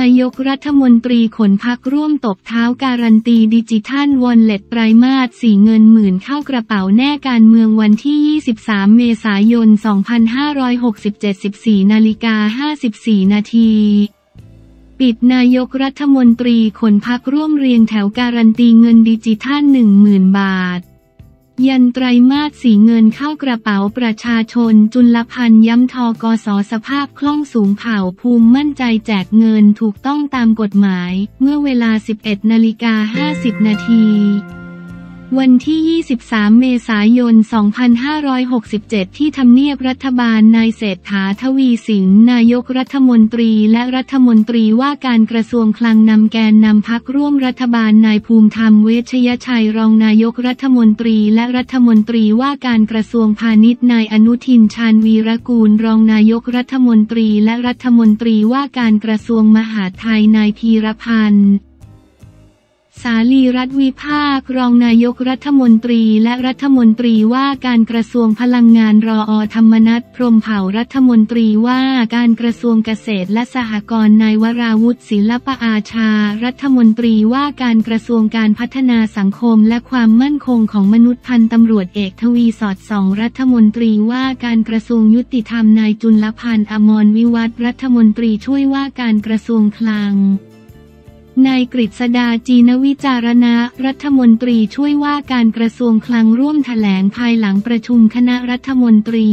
ายกรัฐมนตรีขนพรรคร่วมตบเท้าการันตีดิจิทัลวอลเล็ตไตรมาส 4 เงินหมื่นเข้ากระเป๋าแน่การเมืองวันที่ 23 เมษายน 2567 14:54 นาทีปิดนายกรัฐมนตรีขนพรรคร่วมเรียงแถวการันตีเงินดิจิทัล 10,000 บาทยันไตรมาส 4 เงินเข้ากระเป๋าประชาชนจุลพันธ์ย้ำทกส.สภาพคล่องสูงเผ่าภูมิมั่นใจแจกเงินถูกต้องตามกฎหมายเมื่อเวลา 11:50 นาทีวันที่ 23 เมษายน 2567 ที่ทำเนียบรัฐบาลนายเศรษฐา ทวีสินนายกรัฐมนตรีและรัฐมนตรีว่าการกระทรวงคลังนำแกนนำพรรคร่วมรัฐบาลนายภูมิธรรมเวชยชัยรองนายกรัฐมนตรีและรัฐมนตรีว่าการกระทรวงพาณิชย์นายอนุทินชาญวีรกูลรองนายกรัฐมนตรีและรัฐมนตรีว่าการกระทรวงมหาดไทยนายพีรพันธ์สาลีรัฐวิภาครองนายกรัฐมนตรีและรัฐมนตรีว่าการกระทรวงพลังงานรอ.ธรรมนัส พรหมเผ่ารัฐมนตรีว่าการกระทรวงเกษตรและสหกรณ์นายวราวุฒิศิลปอาชารัฐมนตรีว่าการกระทรวงการพัฒนาสังคมและความมั่นคงของมนุษย์พันตำรวจเอกทวีสอดส่องรัฐมนตรีว่าการกระทรวงยุติธรรมนายจุลพันธ์อมรวิวัฒน์รัฐมนตรีช่วยว่าการกระทรวงคลังนายกฤษดาจีนวิจารณะรัฐมนตรีช่วยว่าการกระทรวงคลังร่วมแถลงภายหลังประชุมคณะรัฐมนตรี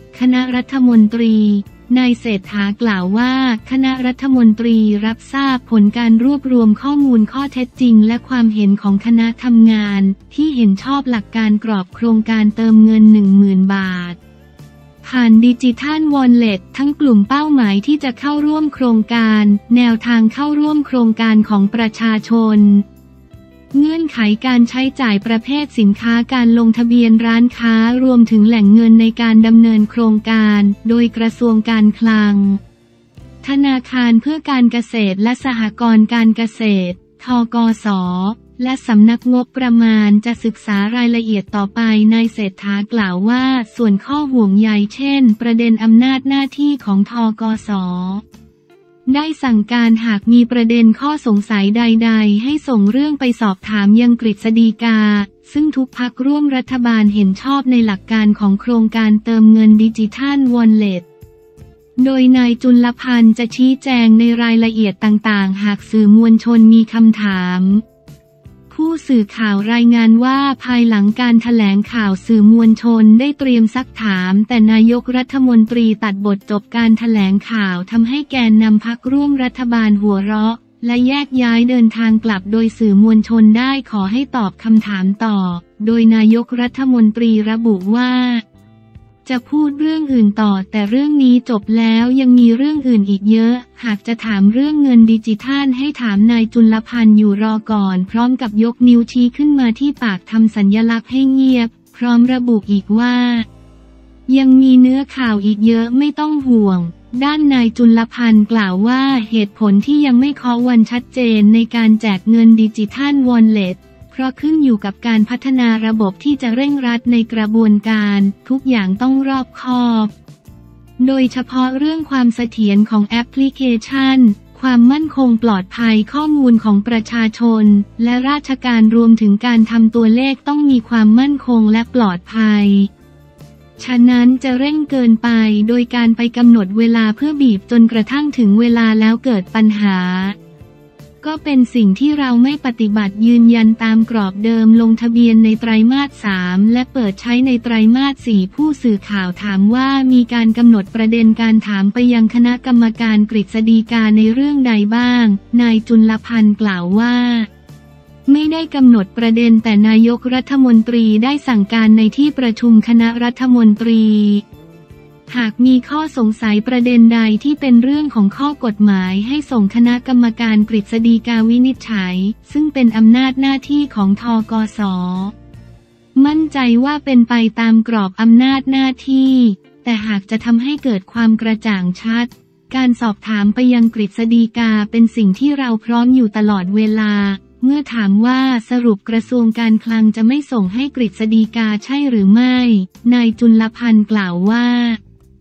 นายเศรษฐากล่าวว่าคณะรัฐมนตรีรับทราบผลการรวบรวมข้อมูลข้อเท็จจริงและความเห็นของคณะทำงานที่เห็นชอบหลักการกรอบโครงการเติมเงิน 10,000 บาทผ่านดิจิทัลวอลเล็ตทั้งกลุ่มเป้าหมายที่จะเข้าร่วมโครงการแนวทางเข้าร่วมโครงการของประชาชนเงื่อนไขการใช้จ่ายประเภทสินค้าการลงทะเบียนร้านค้ารวมถึงแหล่งเงินในการดำเนินโครงการโดยกระทรวงการคลังธนาคารเพื่อการเกษตรและสหกรณ์การเกษตรธกส.และสำนักงบประมาณจะศึกษารายละเอียดต่อไปนายเศรษฐากล่าวว่าส่วนข้อห่วงใยเช่นประเด็นอำนาจหน้าที่ของธกส.ได้สั่งการหากมีประเด็นข้อสงสัยใดๆให้ส่งเรื่องไปสอบถามยังกฤษฎีกาซึ่งทุกพรรคร่วมรัฐบาลเห็นชอบในหลักการของโครงการเติมเงินดิจิทัลวอลเล็ตโดยนายจุลพันธ์จะชี้แจงในรายละเอียดต่างๆหากสื่อมวลชนมีคำถามผู้สื่อข่าวรายงานว่าภายหลังการแถลงข่าวสื่อมวลชนได้เตรียมซักถามแต่นายกรัฐมนตรีตัดบทจบการแถลงข่าวทำให้แกนนำพรรคร่วมรัฐบาลหัวเราะและแยกย้ายเดินทางกลับโดยสื่อมวลชนได้ขอให้ตอบคำถามต่อโดยนายกรัฐมนตรีระบุว่าจะพูดเรื่องอื่นต่อแต่เรื่องนี้จบแล้วยังมีเรื่องอื่นอีกเยอะหากจะถามเรื่องเงินดิจิทัลให้ถามนายจุลพันธ์อยู่รอก่อนพร้อมกับยกนิ้วชี้ขึ้นมาที่ปากทำสัญลักษณ์ให้เงียบพร้อมระบุอีกว่ายังมีเนื้อข่าวอีกเยอะไม่ต้องห่วงด้านนายจุลพันธ์กล่าวว่าเหตุผลที่ยังไม่เคาะวันชัดเจนในการแจกเงินดิจิทัลวอลเล็ตเพราะขึ้นอยู่กับการพัฒนาระบบที่จะเร่งรัดในกระบวนการทุกอย่างต้องรอบคอบโดยเฉพาะเรื่องความเสถียรของแอปพลิเคชันความมั่นคงปลอดภัยข้อมูลของประชาชนและราชการรวมถึงการทำตัวเลขต้องมีความมั่นคงและปลอดภัยฉะนั้นจะเร่งเกินไปโดยการไปกำหนดเวลาเพื่อบีบจนกระทั่งถึงเวลาแล้วเกิดปัญหาก็เป็นสิ่งที่เราไม่ปฏิบัติยืนยันตามกรอบเดิมลงทะเบียนในไตรมาส 3และเปิดใช้ในไตรมาส 4ผู้สื่อข่าวถามว่ามีการกำหนดประเด็นการถามไปยังคณะกรรมการกฤษฎีกาในเรื่องใดบ้างนายจุลพันธ์กล่าวว่าไม่ได้กำหนดประเด็นแต่นายกรัฐมนตรีได้สั่งการในที่ประชุมคณะรัฐมนตรีหากมีข้อสงสัยประเด็นใดที่เป็นเรื่องของข้อกฎหมายให้ส่งคณะกรรมการกฤษฎีกาวินิจฉัยซึ่งเป็นอำนาจหน้าที่ของธกส.มั่นใจว่าเป็นไปตามกรอบอำนาจหน้าที่แต่หากจะทำให้เกิดความกระจ่างชัดการสอบถามไปยังกฤษฎีกาเป็นสิ่งที่เราพร้อมอยู่ตลอดเวลาเมื่อถามว่าสรุปกระทรวงการคลังจะไม่ส่งให้กฤษฎีกาใช่หรือไม่นายจุลพันธ์กล่าวว่า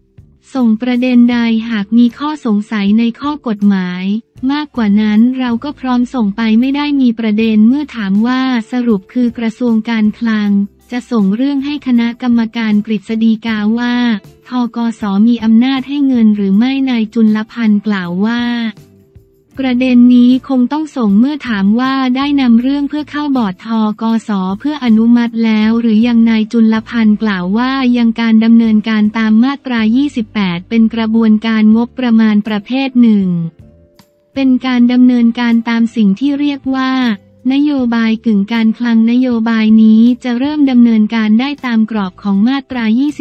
ส่งประเด็นใดหากมีข้อสงสัยในข้อกฎหมายมากกว่านั้นเราก็พร้อมส่งไปไม่ได้มีประเด็นเมื่อถามว่าสรุปคือกระทรวงการคลังจะส่งเรื่องให้คณะกรรมการกฤษฎีกาว่าธกส.มีอำนาจให้เงินหรือไม่นายจุลพันธ์กล่าวว่าประเด็นนี้คงต้องส่งเมื่อถามว่าได้นำเรื่องเพื่อเข้าบอร์ดธกส.เพื่ออนุมัติแล้วหรือยังนายจุลพันธ์กล่าวว่ายังการดำเนินการตามมาตรา 28 เป็นกระบวนการงบประมาณประเภทหนึ่งเป็นการดำเนินการตามสิ่งที่เรียกว่านโยบายกึ่งการคลังนโยบายนี้จะเริ่มดำเนินการได้ตามกรอบของมาตรา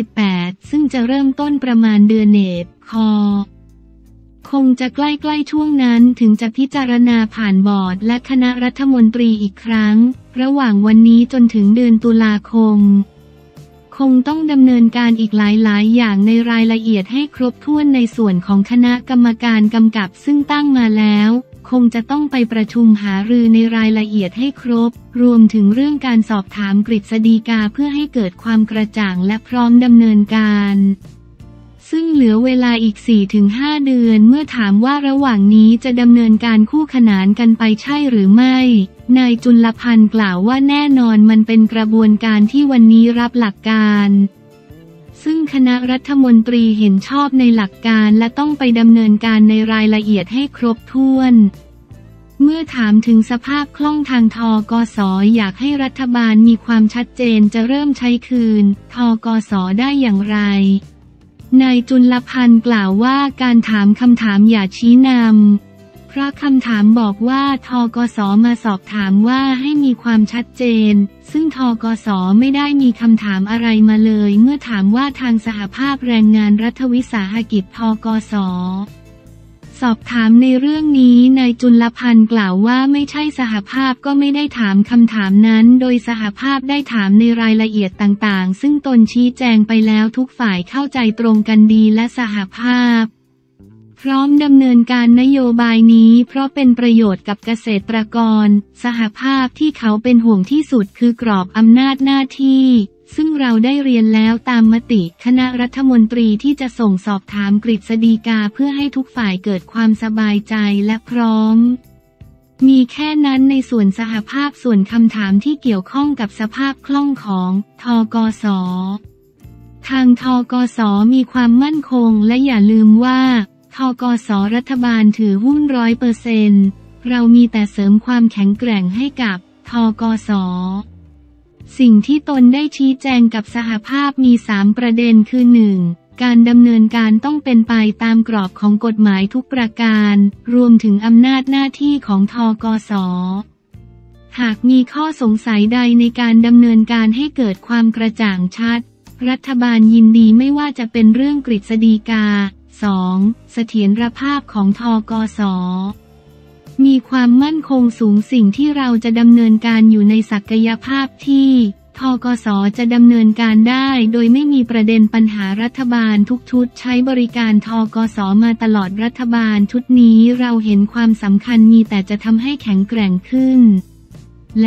28 ซึ่งจะเริ่มต้นประมาณเดือนเมษายนคงจะใกล้ๆช่วงนั้นถึงจะพิจารณาผ่านบอร์ดและคณะรัฐมนตรีอีกครั้งระหว่างวันนี้จนถึงเดือนตุลาคมคงต้องดำเนินการอีกหลายๆอย่างในรายละเอียดให้ครบถ้วนในส่วนของคณะกรรมการกำกับซึ่งตั้งมาแล้วคงจะต้องไปประชุมหารือในรายละเอียดให้ครบรวมถึงเรื่องการสอบถามกฤษฎีกาเพื่อให้เกิดความกระจ่างและพร้อมดำเนินการซึ่งเหลือเวลาอีก 4-5 เดือนเมื่อถามว่าระหว่างนี้จะดำเนินการคู่ขนานกันไปใช่หรือไม่นายจุลพันธ์กล่าวว่าแน่นอนมันเป็นกระบวนการที่วันนี้รับหลักการซึ่งคณะรัฐมนตรีเห็นชอบในหลักการและต้องไปดำเนินการในรายละเอียดให้ครบถ้วนเมื่อถามถึงสภาพคล่องทางธกส.อยากให้รัฐบาลมีความชัดเจนจะเริ่มใช้คืนธกส.ได้อย่างไรนายจุลพันธ์กล่าวว่าการถามคำถามอย่าชี้นำเพราะคำถามบอกว่าธกส.มาสอบถามว่าให้มีความชัดเจนซึ่งธกส.ไม่ได้มีคำถามอะไรมาเลยเมื่อถามว่าทางสหภาพแรงงานรัฐวิสาหกิจธกส.สอบถามในเรื่องนี้นายจุลพันธ์กล่าวว่าไม่ใช่สหภาพก็ไม่ได้ถามคำถามนั้นโดยสหภาพได้ถามในรายละเอียดต่างๆซึ่งตนชี้แจงไปแล้วทุกฝ่ายเข้าใจตรงกันดีและสหภาพพร้อมดำเนินการนโยบายนี้เพราะเป็นประโยชน์กับเกษตรกรสหภาพที่เขาเป็นห่วงที่สุดคือกรอบอำนาจหน้าที่ซึ่งเราได้เรียนแล้วตามมติคณะรัฐมนตรีที่จะส่งสอบถามกฤษฎีกาเพื่อให้ทุกฝ่ายเกิดความสบายใจและพร้อมมีแค่นั้นในส่วนสหภาพส่วนคำถามที่เกี่ยวข้องกับสภาพคล่องของธกส.ทางธกส.มีความมั่นคงและอย่าลืมว่าธกส.รัฐบาลถือหุ้น 100%เรามีแต่เสริมความแข็งแกร่งให้กับธกส.สิ่งที่ตนได้ชี้แจงกับสหภาพมี 3 ประเด็นคือ 1. การดำเนินการต้องเป็นไปตามกรอบของกฎหมายทุกประการรวมถึงอำนาจหน้าที่ของธกส.หากมีข้อสงสัยใดในการดำเนินการให้เกิดความกระจ่างชัดรัฐบาลยินดีไม่ว่าจะเป็นเรื่องกฤษฎีกา 2. เสถียรภาพของธกส.มีความมั่นคงสูงสิ่งที่เราจะดำเนินการอยู่ในศักยภาพที่ธกส.จะดำเนินการได้โดยไม่มีประเด็นปัญหารัฐบาลทุกชุดใช้บริการธกส.มาตลอดรัฐบาลชุดนี้เราเห็นความสำคัญมีแต่จะทำให้แข็งแกร่งขึ้นและ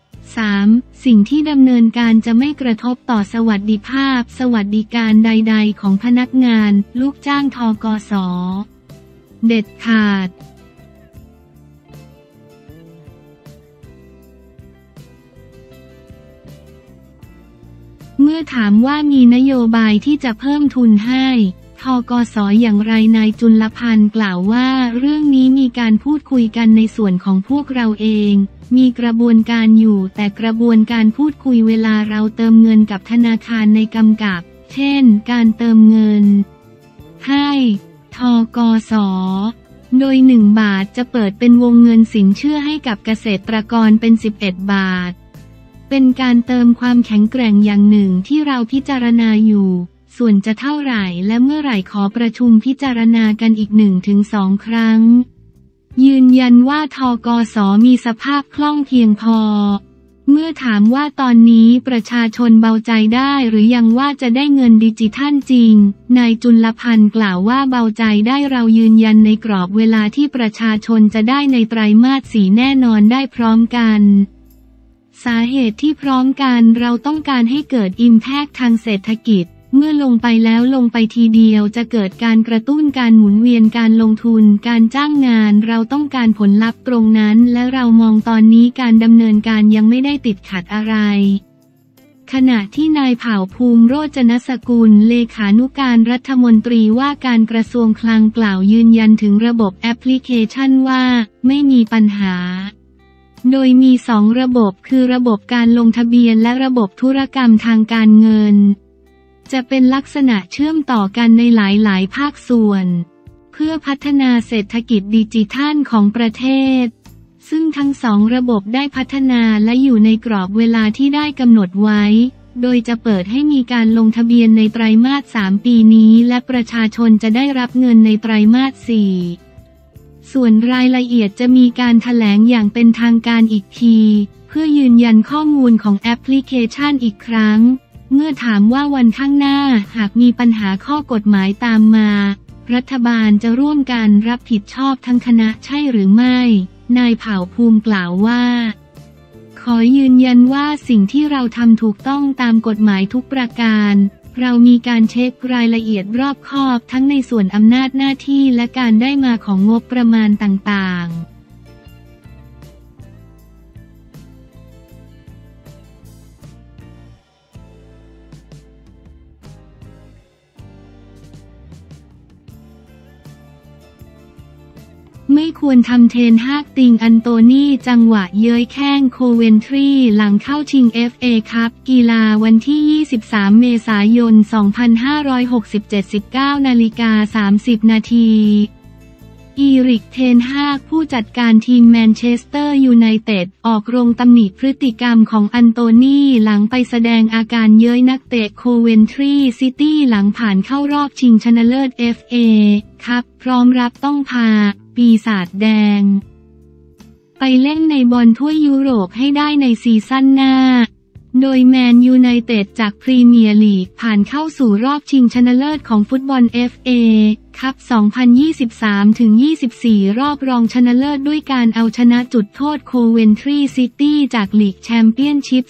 3. สิ่งที่ดำเนินการจะไม่กระทบต่อสวัสดิภาพสวัสดิการใดๆของพนักงานลูกจ้างธกส.เด็ดขาดเมื่อถามว่ามีนโยบายที่จะเพิ่มทุนให้ธกส.อย่างไรนายจุลพันธ์กล่าวว่าเรื่องนี้มีการพูดคุยกันในส่วนของพวกเราเองมีกระบวนการอยู่แต่กระบวนการพูดคุยเวลาเราเติมเงินกับธนาคารในกำกับเช่นการเติมเงินให้ธกส.โดย1 บาทจะเปิดเป็นวงเงินสินเชื่อให้กับเกษตรกรเป็น11 บาทเป็นการเติมความแข็งแกร่งอย่างหนึ่งที่เราพิจารณาอยู่ส่วนจะเท่าไหร่และเมื่อไหร่ขอประชุมพิจารณากันอีก 1-2 ครั้งยืนยันว่าธกส.มีสภาพคล่องเพียงพอเมื่อถามว่าตอนนี้ประชาชนเบาใจได้หรือยังว่าจะได้เงินดิจิทัลจริงนายจุลพันธ์กล่าวว่าเบาใจได้เรายืนยันในกรอบเวลาที่ประชาชนจะได้ในไตรมาส 4แน่นอนได้พร้อมกันสาเหตุที่พร้อมกันเราต้องการให้เกิด Impact ทางเศรษฐกิจเมื่อลงไปแล้วลงไปทีเดียวจะเกิดการกระตุ้นการหมุนเวียนการลงทุนการจ้างงานเราต้องการผลลัพธ์ตรงนั้นและเรามองตอนนี้การดำเนินการยังไม่ได้ติดขัดอะไรขณะที่นายเผ่าภูมิโรจนสกุลเลขานุการรัฐมนตรีว่าการกระทรวงคลังกล่าวยืนยันถึงระบบแอปพลิเคชันว่าไม่มีปัญหาโดยมี2ระบบคือระบบการลงทะเบียนและระบบธุรกรรมทางการเงินจะเป็นลักษณะเชื่อมต่อกันในหลายภาคส่วนเพื่อพัฒนาเศรษฐกิจดิจิทัลของประเทศซึ่งทั้ง2ระบบได้พัฒนาและอยู่ในกรอบเวลาที่ได้กำหนดไว้โดยจะเปิดให้มีการลงทะเบียนในไตรมาส3ปีนี้และประชาชนจะได้รับเงินในไตรมาส4ส่วนรายละเอียดจะมีการแถลงอย่างเป็นทางการอีกทีเพื่อยืนยันข้อมูลของแอปพลิเคชันอีกครั้งเมื่อถามว่าวันข้างหน้าหากมีปัญหาข้อกฎหมายตามมารัฐบาลจะร่วมกันรับผิดชอบทั้งคณะใช่หรือไม่นายเผ่าภูมิกล่าวว่าขอยืนยันว่าสิ่งที่เราทำถูกต้องตามกฎหมายทุกประการเรามีการเช็ครายละเอียดรอบคอบทั้งในส่วนอำนาจหน้าที่และการได้มาของงบประมาณต่างๆไม่ควรทำเทนฮากติงอันโตนีจังหวะเย้ยแข้งโคเวนทรีหลังเข้าชิง FA คัพกีฬาวันที่ 23 เมษายน 2567 19:30 นาทีอีริก เทนฮากผู้จัดการทีมแมนเชสเตอร์ยูไนเต็ดออกโรงตำหนิพฤติกรรมของอันโตนีหลังไปแสดงอาการเย้ยนักเตะโคเวนทรีซิตี้หลังผ่านเข้ารอบชิงชนะเลิศ FA คัพพร้อมรับต้องพาปีศาจแดงไปเล่นในบอลถ้วยยุโรปให้ได้ในซีซั่นหน้าโดยแมนยูไนเต็ดจากพรีเมียร์ลีกผ่านเข้าสู่รอบชิงชนะเลิศของฟุตบอล FA คัพ 2023-24 รอบรองชนะเลิศด้วยการเอาชนะจุดโทษโคเวนทรีซิตี้จากลีกแชมเปี้ยนชิพ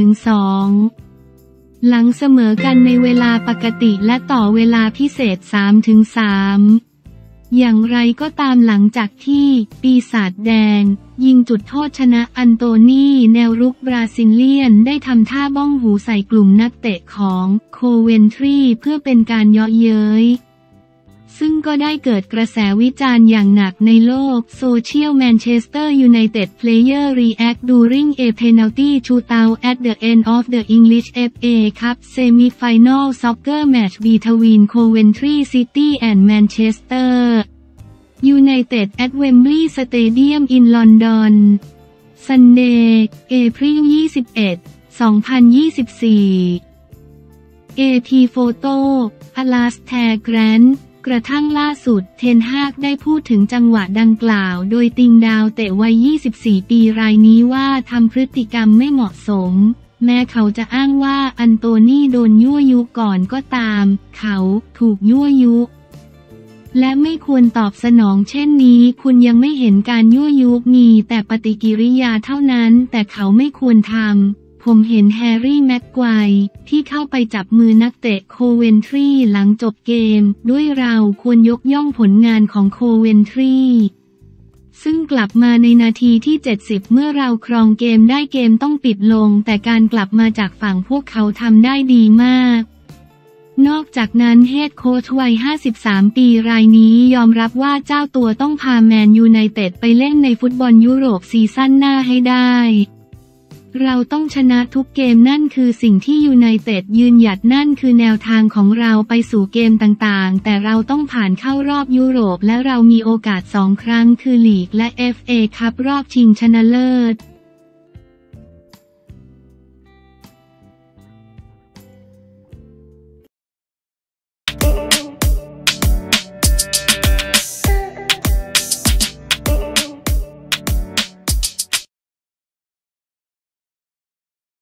4-2 หลังเสมอกันในเวลาปกติและต่อเวลาพิเศษ 3-3อย่างไรก็ตามหลังจากที่ปีศาจแดงยิงจุดโทษชนะอันโตนีแนวรุกบราซิเลียนได้ทำท่าบ้องหูใส่กลุ่มนักเตะของโคเวนทรีเพื่อเป็นการเยาะเย้ยซึ่งก็ได้เกิดกระแสวิจารณ์อย่างหนักในโลกโซเชียล Manchester United player react during a penalty shootout at the end of the English FA Cup semi-final soccer match between Coventry City and Manchester United at Wembley Stadium in London Sunday April 21, 2024 AP Photo Alastair Grantกระทั่งล่าสุดเทนฮากได้พูดถึงจังหวะดังกล่าวโดยติงดาวเตะวัย 24 ปีรายนี้ว่าทำพฤติกรรมไม่เหมาะสมแม้เขาจะอ้างว่าอันโตนีโดนยั่วยุก่อนก็ตามเขาถูกยั่วยุและไม่ควรตอบสนองเช่นนี้คุณยังไม่เห็นการยั่วยุมีแต่ปฏิกิริยาเท่านั้นแต่เขาไม่ควรทำผมเห็นแฮร์รี่แม็กไกวร์ที่เข้าไปจับมือนักเตะโคเวนทรีหลังจบเกมด้วยเราควรยกย่องผลงานของโคเวนทรีซึ่งกลับมาในนาทีที่ 70 เมื่อเราครองเกมได้เกมต้องปิดลงแต่การกลับมาจากฝั่งพวกเขาทำได้ดีมากนอกจากนั้นเฮดโค้ชวัย 53 ปีรายนี้ยอมรับว่าเจ้าตัวต้องพาแมนยูไนเต็ดไปเล่นในฟุตบอลยุโรปซีซั่นหน้าให้ได้เราต้องชนะทุกเกมนั่นคือสิ่งที่ยูไนเต็ดยืนหยัดนั่นคือแนวทางของเราไปสู่เกมต่างๆแต่เราต้องผ่านเข้ารอบยุโรปและเรามีโอกาส2 ครั้งคือลีกและ FA คัพรอบชิงชนะเลิศ